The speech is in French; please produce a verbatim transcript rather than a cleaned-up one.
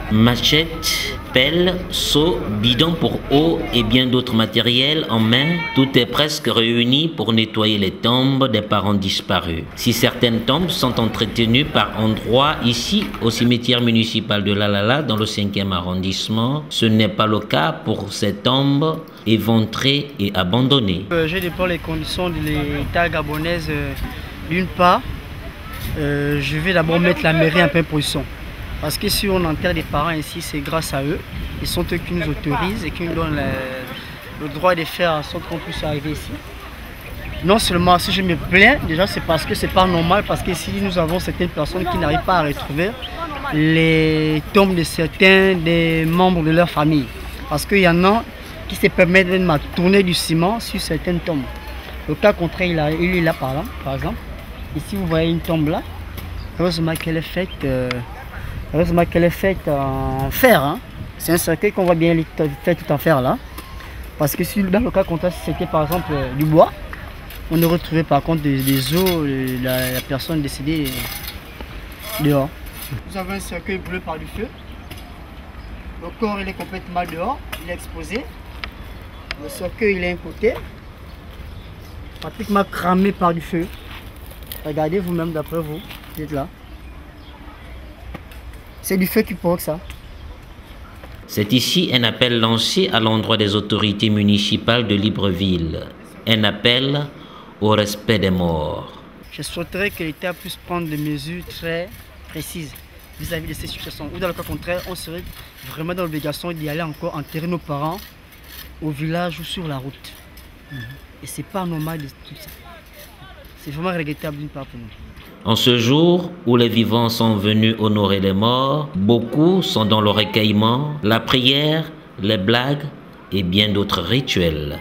Machette, pelle, seau, bidon pour eau et bien d'autres matériels en main, tout est presque réuni pour nettoyer les tombes des parents disparus. Si certaines tombes sont entretenues par endroits ici au cimetière municipal de Lalala dans le cinquième arrondissement, ce n'est pas le cas pour ces tombes éventrées et abandonnées. Euh, je déplore les conditions de l'État gabonaise. Euh, D'une part, euh, je vais d'abord mettre la mairie un peu en position. Parce que si on enterre des parents ici, c'est grâce à eux. Ils sont eux qui nous autorisent et qui nous donnent le, le droit de faire en sorte qu'on puisse arriver ici. Non seulement si je me plains, déjà c'est parce que c'est pas normal, parce que si nous avons certaines personnes qui n'arrivent pas à retrouver les tombes de certains des membres de leur famille. Parce qu'il y en a qui se permettent de tourner du ciment sur certaines tombes. Le cas contraire, il, a, il est là par là, par exemple. Ici vous voyez une tombe là. Heureusement qu'elle est faite, euh, heureusement qu'elle est faite en fer. Hein. C'est un cercueil qu'on voit bien fait tout en fer là. Parce que si dans le cas contraire, si c'était par exemple euh, du bois, on aurait retrouvé par contre des, des os, euh, la, la personne décédée euh, dehors. Vous avez un cercueil bleu par du feu. Le corps il est complètement dehors, il est exposé. Le cercueil il est un côté, pratiquement cramé par du feu. Regardez vous-même d'après vous, vous êtes là. C'est du feu qui provoque ça. C'est ici un appel lancé à l'endroit des autorités municipales de Libreville. Un appel au respect des morts. Je souhaiterais que l'État puisse prendre des mesures très précises vis-à-vis de ces situations. Ou dans le cas contraire, on serait vraiment dans l'obligation d'y aller encore enterrer nos parents au village ou sur la route. Mmh. Et c'est pas normal de tout ça. C'est vraiment regrettable d'une part pour nous. En ce jour où les vivants sont venus honorer les morts, beaucoup sont dans le recueillement, la prière, les blagues et bien d'autres rituels.